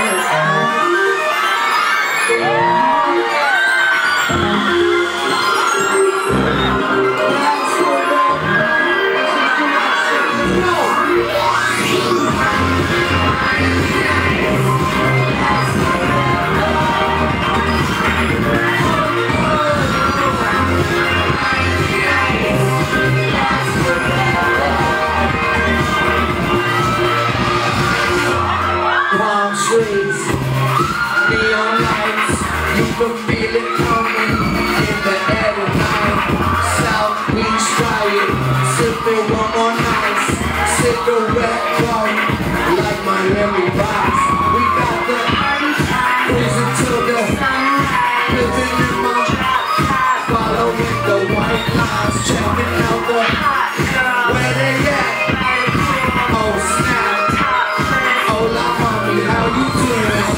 Neon lights, you can feel it coming in the air tonight. South Beach riot, sipping one more night. Cigarette bum, like Miami Vice. We got the cruising to the living in my following the white lines, checking out the where they at. Oh snap, hola mommy, how you doing?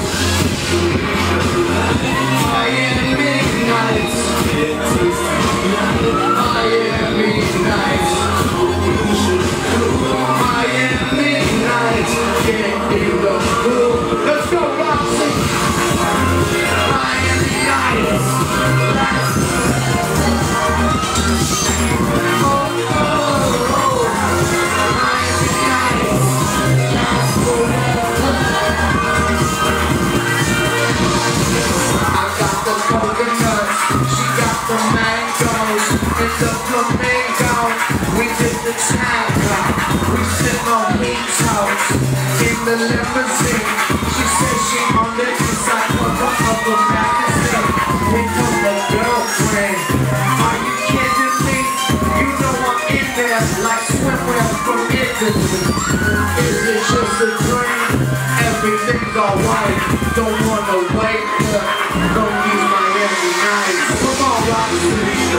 Miami Nights, Miami Nights, Miami Nights, get in the groove. Let's go, Roxy. Miami Nights. Oh, oh, oh. Miami Nights. Last forever. I got the coconuts, she got the mangoes, and the flamingo. We did the tango, we sit on Pete's house in the limousine. She said she on the inside cover of a magazine. Here comes the girlfriend. Are you kidding me? You know I'm in there like swimwear from Italy. Is it just a dream? Everything's alright. Don't wanna wake up. Don't use Miami Nights. Come on, Roxy.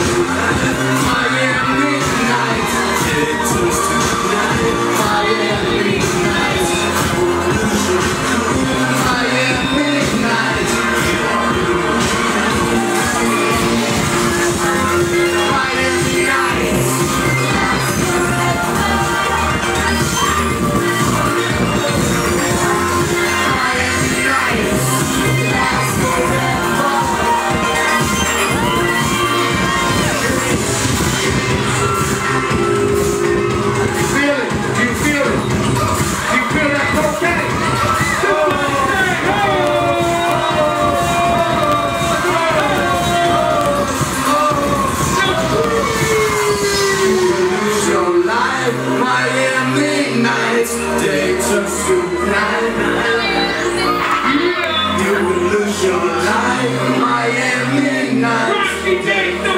Miami Nights. Miami Nights. Miami Nights. Miami Nights. Miami Nights, they took you blind. You will lose your life, Miami Nights.